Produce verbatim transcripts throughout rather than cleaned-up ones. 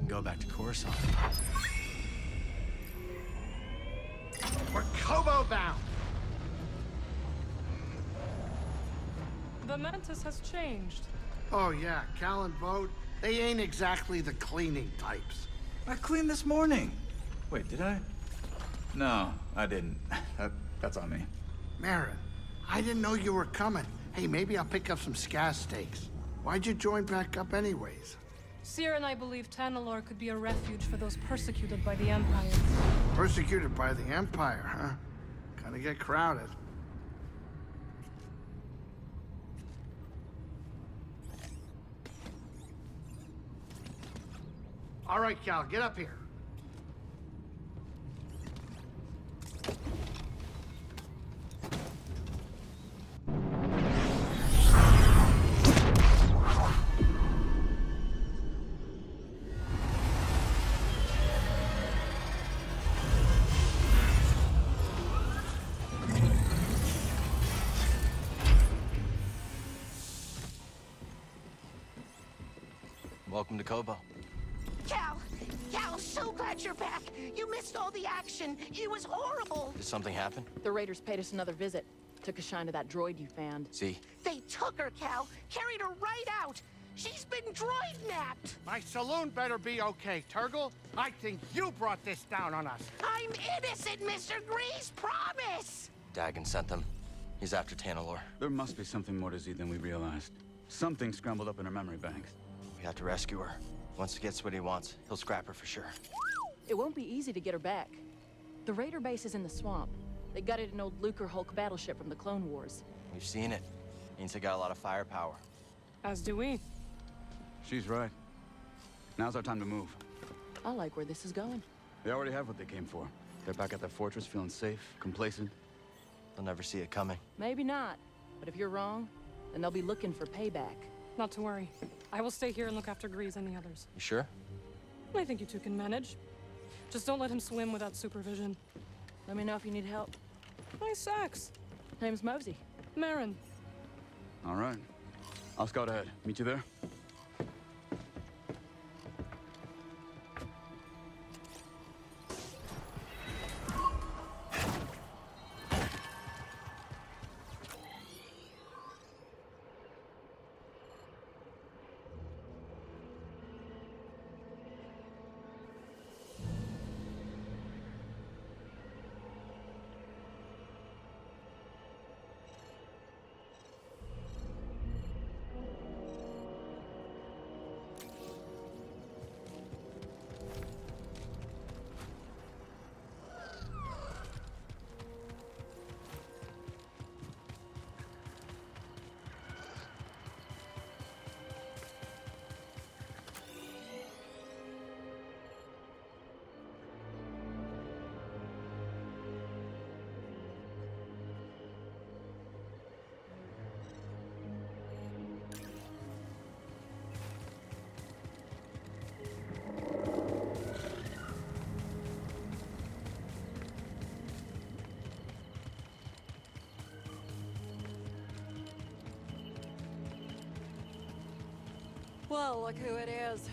and go back to Coruscant. We're Koboh bound! The Mantis has changed. Oh yeah, Cal and Bode, they ain't exactly the cleaning types. I cleaned this morning. Wait, did I? No, I didn't. That, that's on me. Merrin, I didn't know you were coming. Hey, maybe I'll pick up some scat steaks. Why'd you join back up anyways? Cere and I believe Tanalorr could be a refuge for those persecuted by the Empire. Persecuted by the Empire, huh? Kinda get crowded. All right, Cal, get up here. Welcome to Koboh. Cal! Cal, so glad you're back! You missed all the action! It was horrible! Did something happen? The Raiders paid us another visit. Took a shine to that droid you found. See? They took her, Cal! Carried her right out! She's been droid-napped! My saloon better be okay, Turgle. I think you brought this down on us. I'm innocent, Mister Grease! Promise! Dagan sent them. He's after Tanalorr. There must be something more to Z than we realized. Something scrambled up in her memory banks. We have to rescue her. Once he gets what he wants, he'll scrap her for sure. It won't be easy to get her back. The Raider base is in the swamp. They gutted an old Lucre Hulk battleship from the Clone Wars. We've seen it. Means they got a lot of firepower. As do we. She's right. Now's our time to move. I like where this is going. They already have what they came for. They're back at their fortress feeling safe, complacent. They'll never see it coming. Maybe not. But if you're wrong, then they'll be looking for payback. Not to worry. I will stay here and look after Grease and the others. You sure? I think you two can manage. Just don't let him swim without supervision. Let me know if you need help. Nice sex. Name's Mosey. Merrin. All right. I'll scout ahead. Meet you there? Well, look who it is.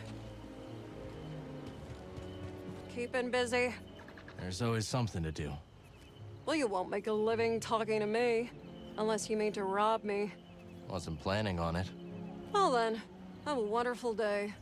Keeping busy? There's always something to do. Well, you won't make a living talking to me. Unless you mean to rob me. Wasn't planning on it. Well then, have a wonderful day.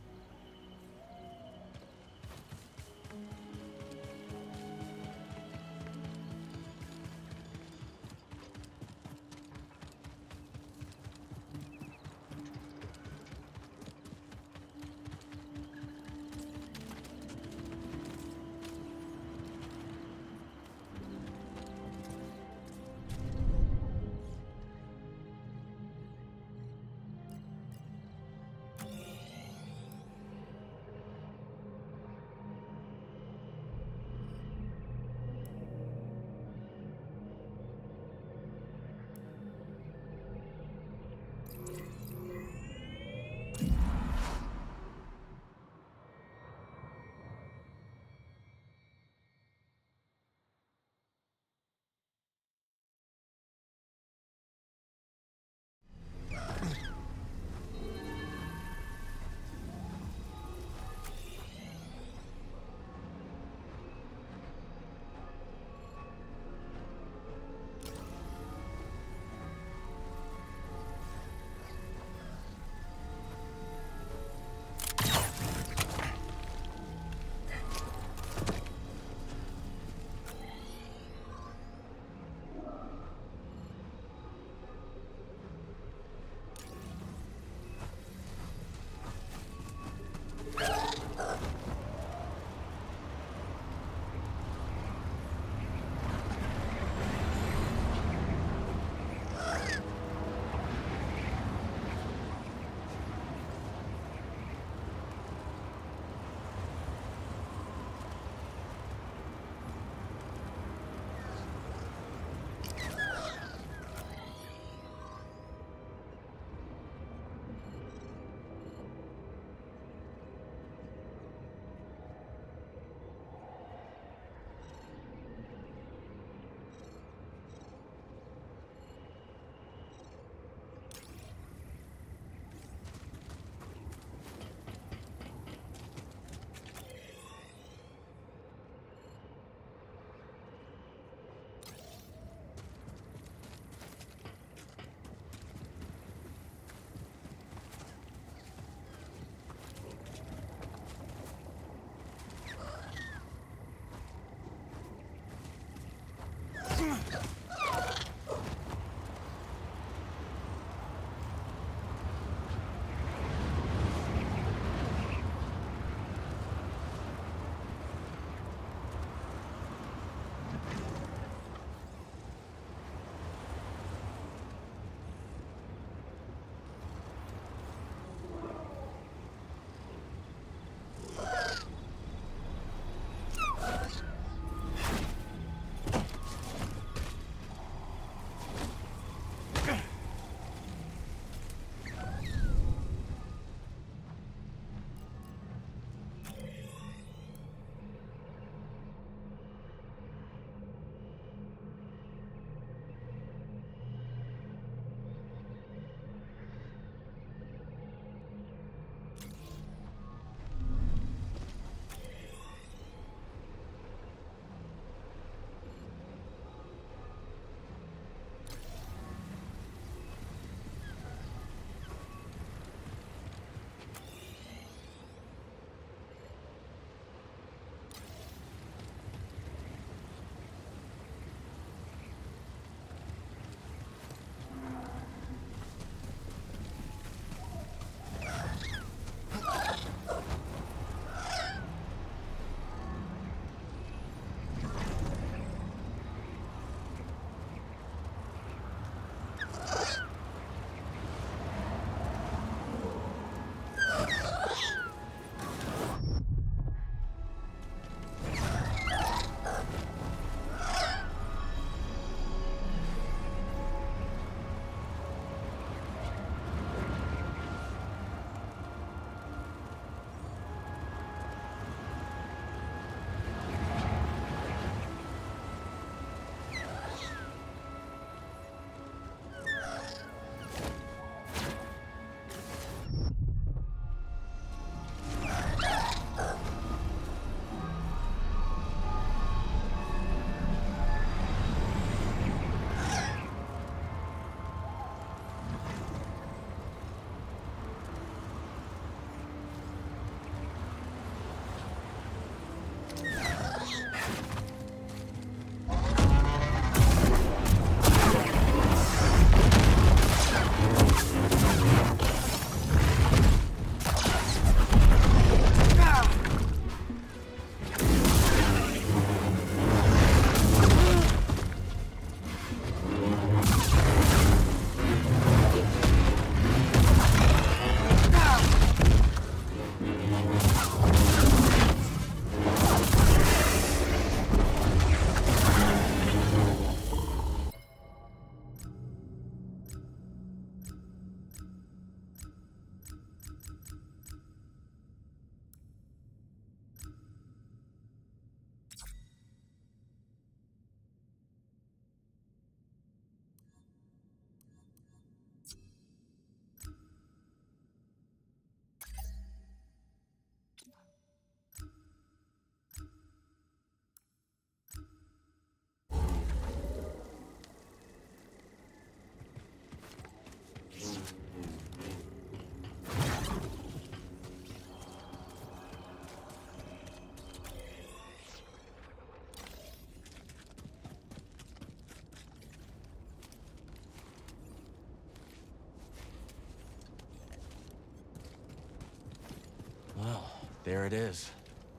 There it is.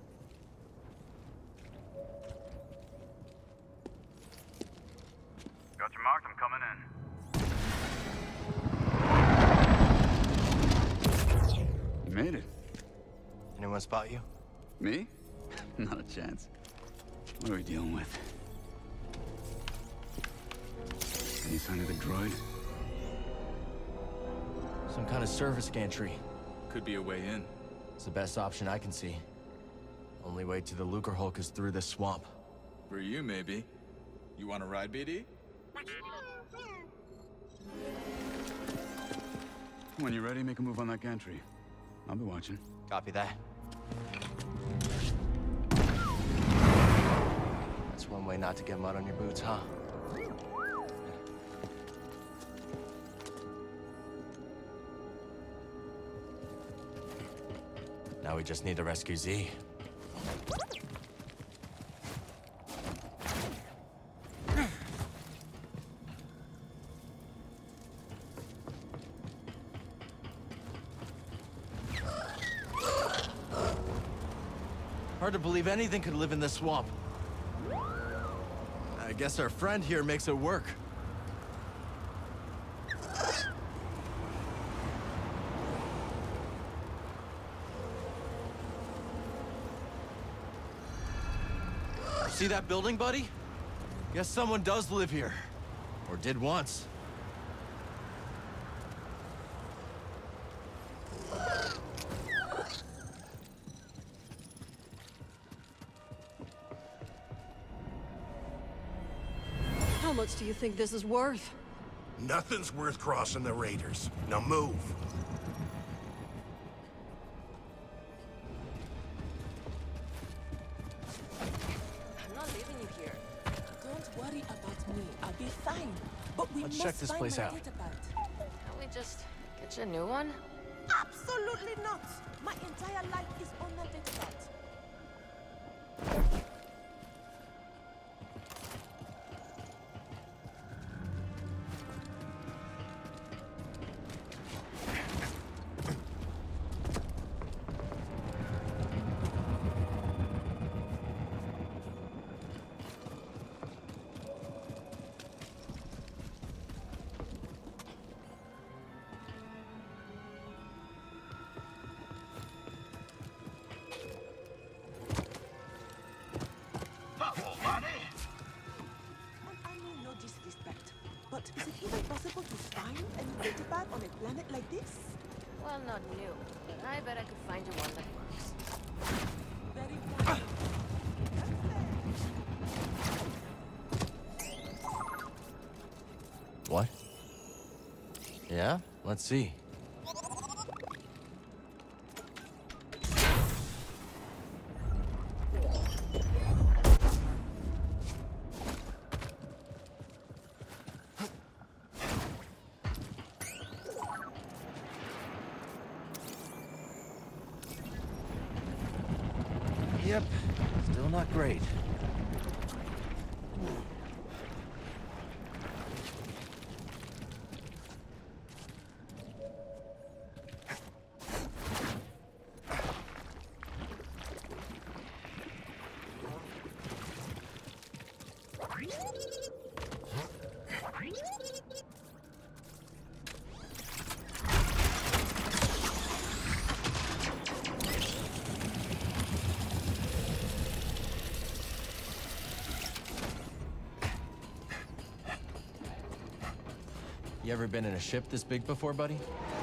Got your mark, I'm coming in. You made it. Anyone spot you? Me? Not a chance. What are we dealing with? Any sign of the droid? Some kind of service gantry. Could be a way in. It's the best option I can see. Only way to the Lucrehulk is through this swamp. For you, maybe. You want to ride, B D? When you're ready, make a move on that gantry. I'll be watching. Copy that. That's one way not to get mud on your boots, huh? Now we just need to rescue Z. Hard to believe anything could live in this swamp. I guess our friend here makes it work. See that building, buddy? Guess someone does live here. Or did once. How much do you think this is worth? Nothing's worth crossing the Raiders. Now move. I'm not leaving you here. Don't worry about me. I'll be fine. But we Let's must check this find place my out. data pad. Can we just get you a new one? Absolutely not. My entire life is on that data pad. But is it even possible to find any data pad on a planet like this? Well, not new, but I bet I could find you one that works. Very fine. What? Yeah? Let's see. Yep, still not great. You ever been in a ship this big before, buddy?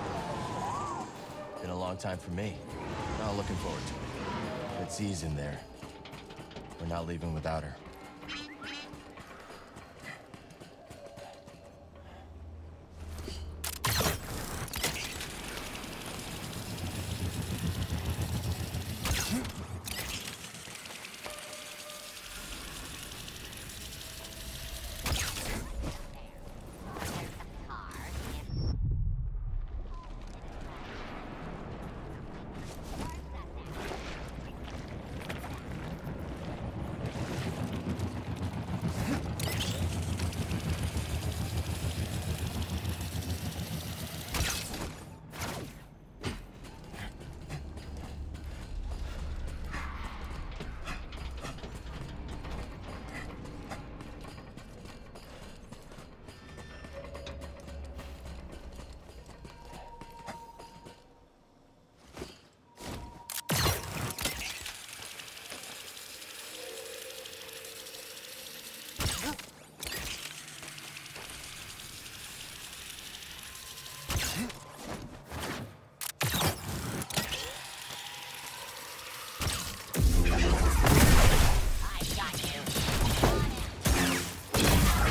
Been a long time for me. Not looking forward to it. But Z's in there. We're not leaving without her.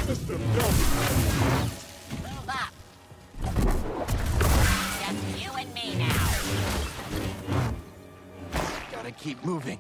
System go. Move up. Just you and me now. Gotta keep moving.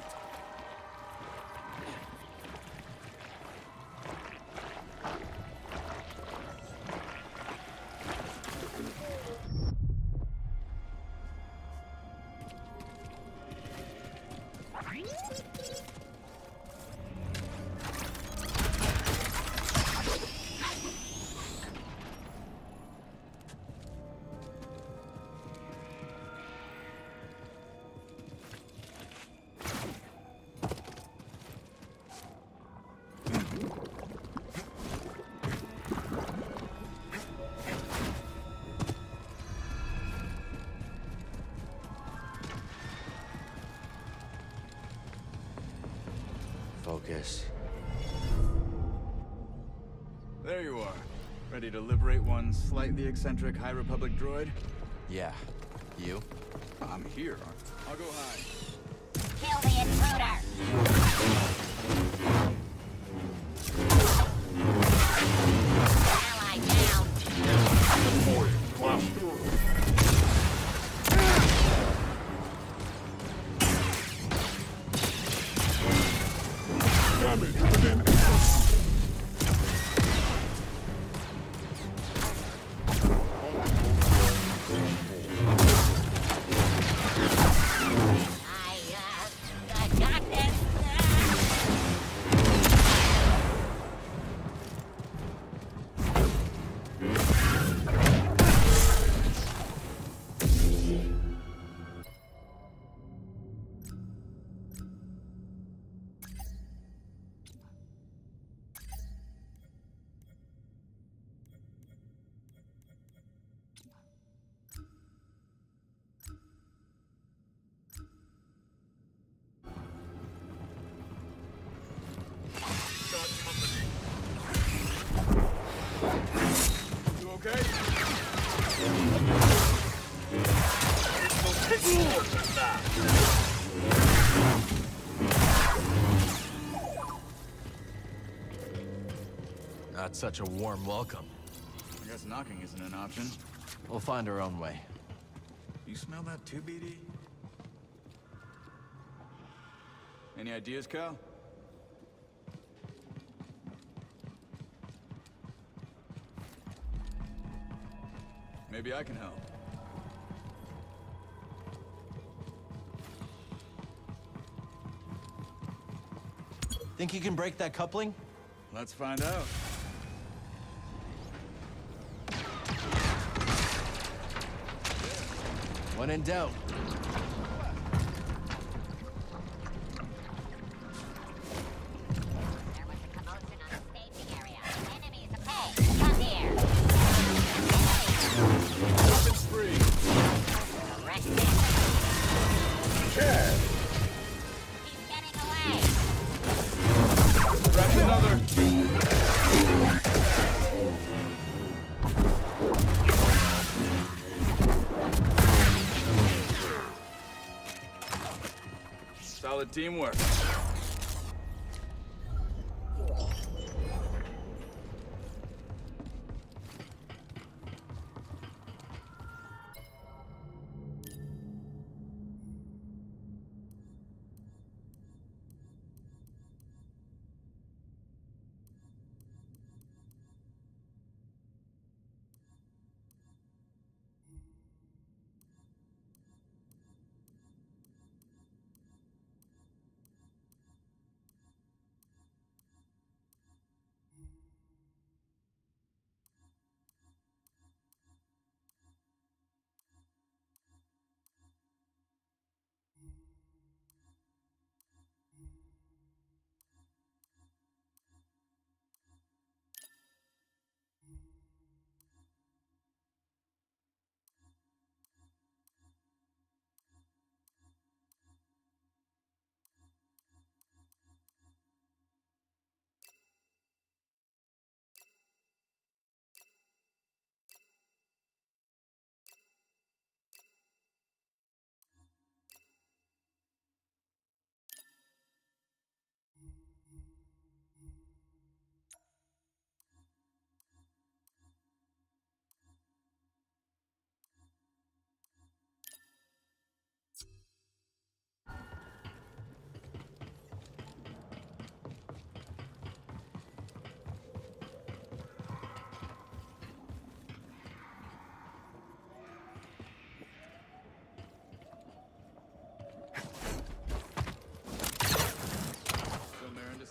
Focus. There you are. Ready to liberate one slightly eccentric High Republic droid? Yeah. You? I'm here. I'll go high. Kill the intruder. Ally down. Deploying class door. Damage within I, uh, I got this. You okay? Not such a warm welcome. I guess knocking isn't an option. We'll find our own way. You smell that too, B D? Any ideas, Cal? Maybe I can help. Think you can break that coupling? Let's find out. When in doubt. There was a commotion on the staging area. Enemies, okay, come here. Weapons free. Arrested. Chad. He's getting away. Crack another. Solid teamwork.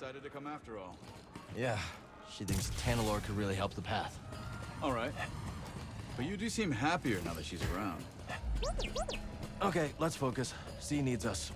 decided to come after all. Yeah, she thinks Tanalorr could really help the path. All right. But you do seem happier now that she's around. Okay, let's focus. C needs us.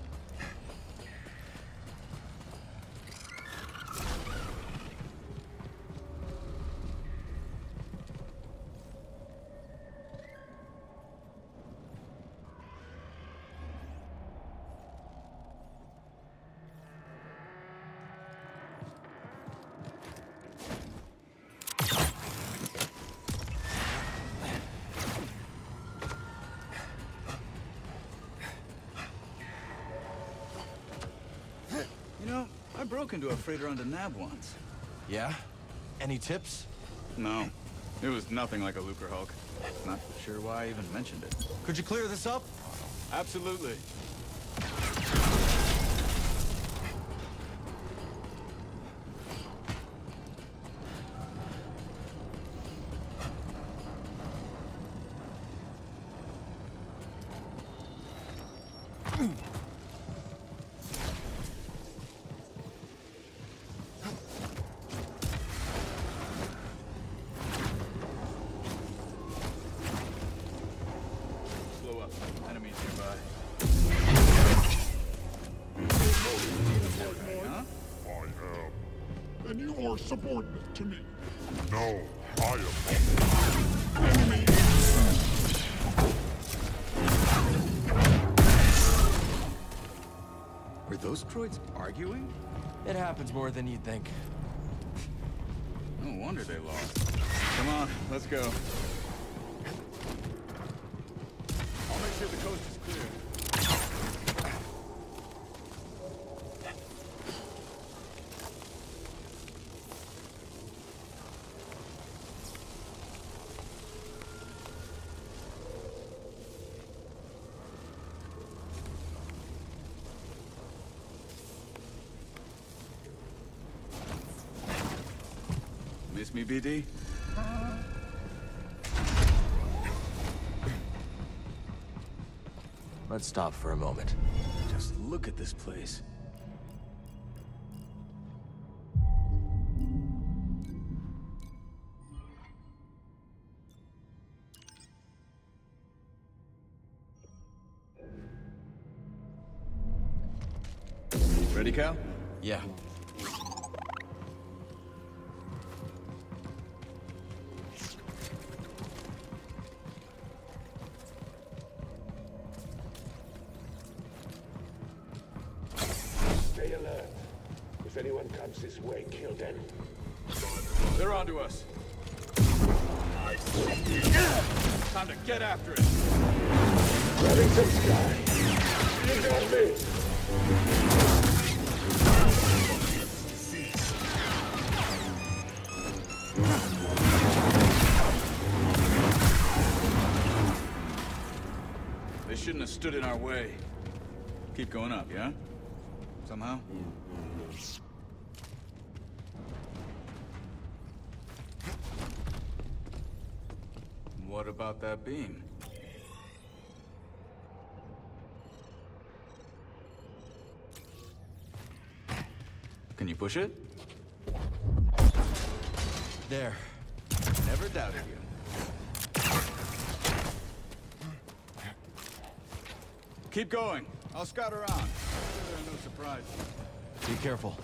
You know, I broke into a freighter on Nab once. Yeah? Any tips? No, it was nothing like a Lucre Hulk. Not sure why I even mentioned it. Could you clear this up? Absolutely. Slow up. Enemies nearby. Huh? I am. And you are subordinate to me. No, I am. Enemy. Were those droids arguing? It happens more than you'd think. No wonder they lost. Come on, let's go. I'll make sure the coast is clear. Miss me, B D? Let's stop for a moment. Just look at this place. Ready, Cal? Yeah. Stay alert. If anyone comes this way, kill them. They're onto us. Time to get after it. Grabbing some sky. You got me. They shouldn't have stood in our way. Keep going up, yeah? Somehow? What about that beam? Can you push it? There. Never doubted you. Keep going. I'll scout around. There are no surprises. Be careful.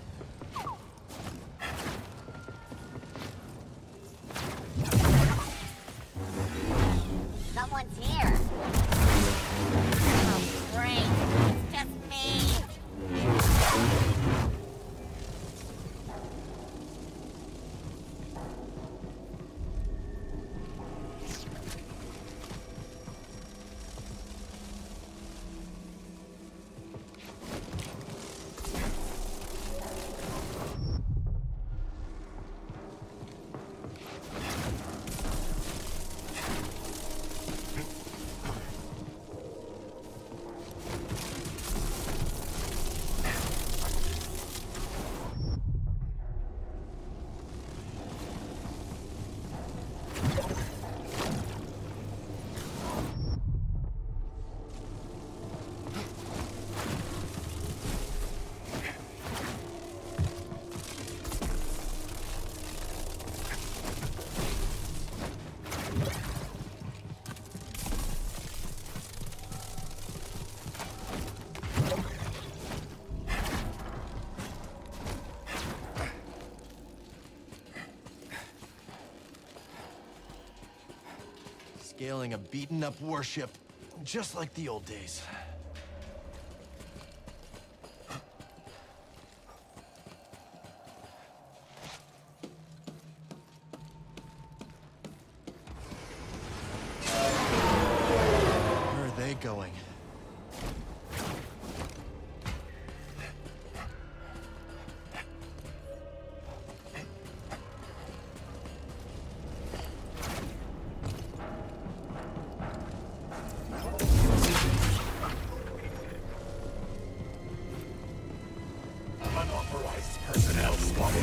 Someone's here. Oh, great. It's just me. Scaling a beaten-up warship, just like the old days. Where are they going? Unauthorized personnel spotted.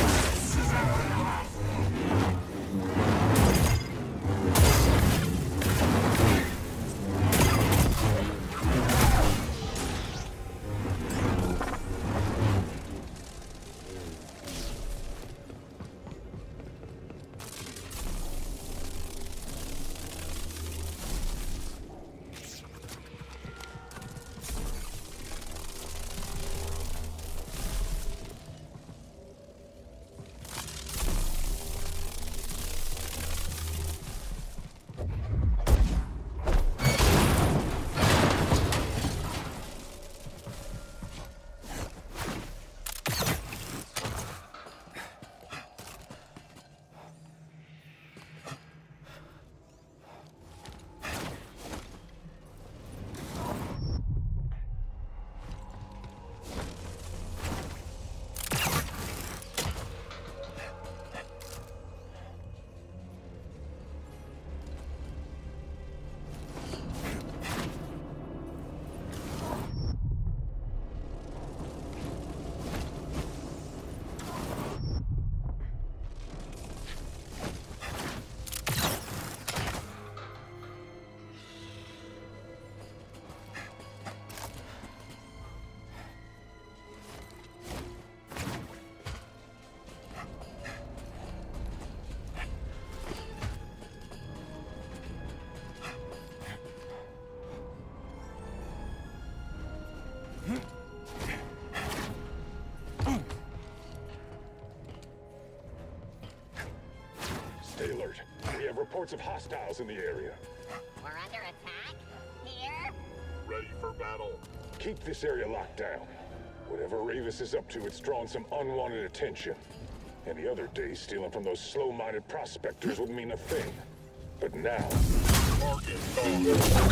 Stay alert. We have reports of hostiles in the area. We're under attack? Here? Ready for battle. Keep this area locked down. Whatever Ravis is up to, it's drawn some unwanted attention. Any other day, stealing from those slow-minded prospectors would mean a thing. But now... Target gone.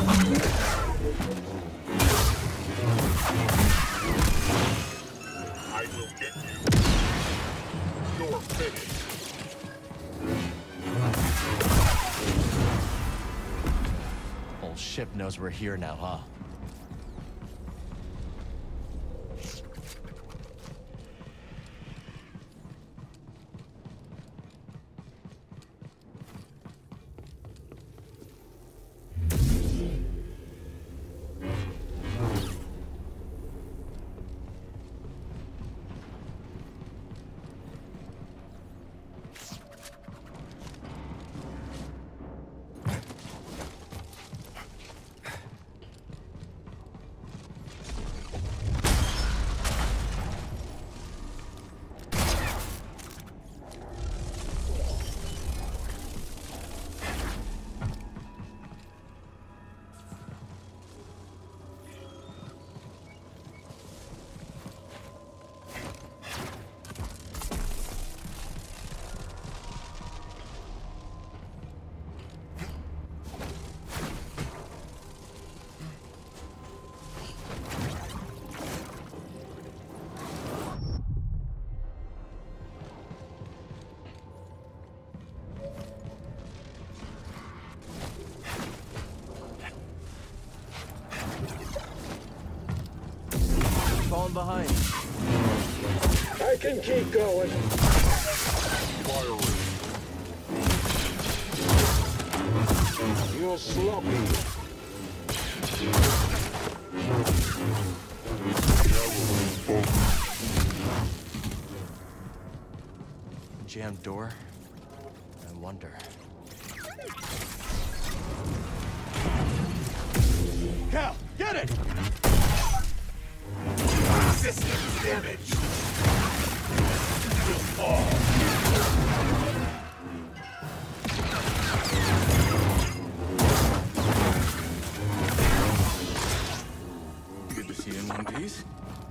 I will get you. You're finished. Whole ship knows we're here now, huh? Falling behind. I can keep going. Firing. You're sloppy. Jammed door? I wonder. Cal, get it! Systems damaged. Will fall. Please?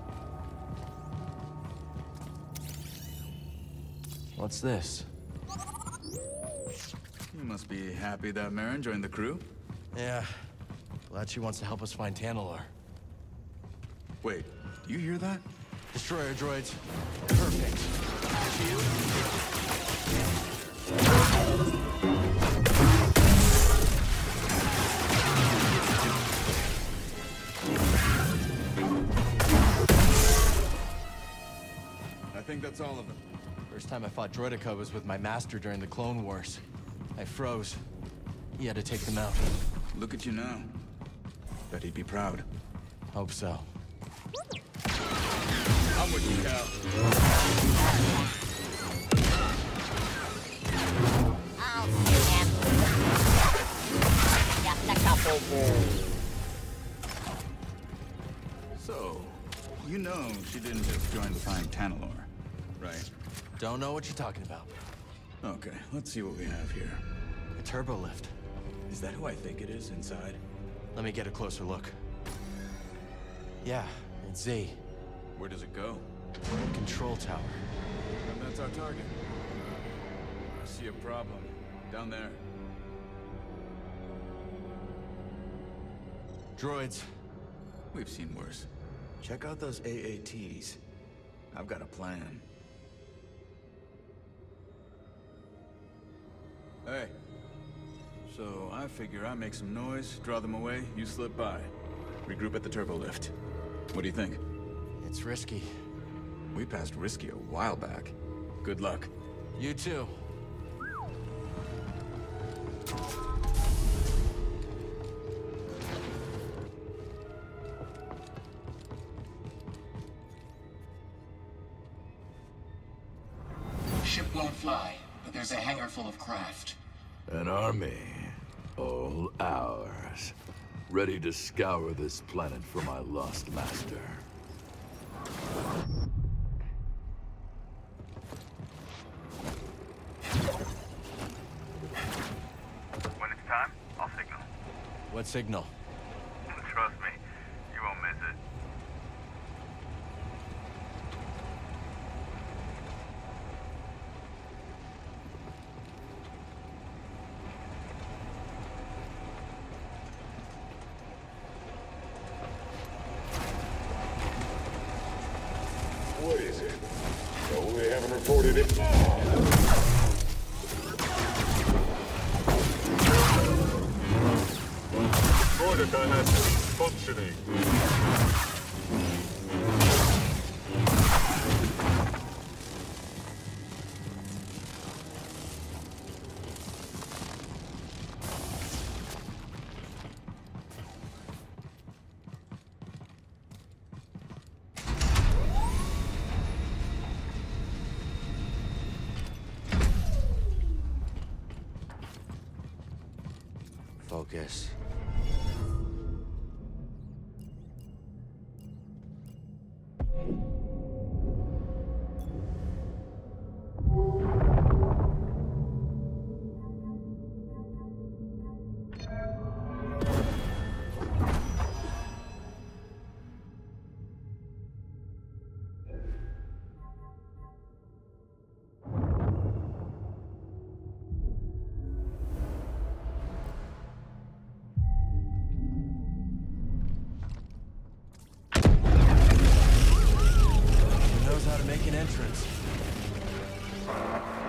What's this? You must be happy that Marin joined the crew? Yeah. Glad she wants to help us find Tanalor. Wait, do you hear that? Destroyer droids. Perfect. I think that's all of them. First time I fought Droideka was with my master during the Clone Wars. I froze. He had to take them out. Look at you now. Bet he'd be proud. Hope so. I'm with you, Cal. I'll see him. Just a couple more. So, you know she didn't just join to find Tanalor, right? Don't know what you're talking about. Okay, let's see what we have here. A turbo lift. Is that who I think it is inside? Let me get a closer look. Yeah, it's Z. Where does it go? Control tower. And that's our target. I see a problem. Down there. Droids. We've seen worse. Check out those A A Ts. I've got a plan. Hey. So I figure I make some noise, draw them away, you slip by. Regroup at the turbo lift. What do you think? It's risky. We passed risky a while back. Good luck. You too. Ship won't fly, but there's a hangar full of craft. An army, all ours, ready to scour this planet for my lost master. When it's time, I'll signal. What signal? Trust me, you won't miss it. What is it? No, they haven't reported it. Droideka has ceased functioning. Focus. Who knows how to make an entrance?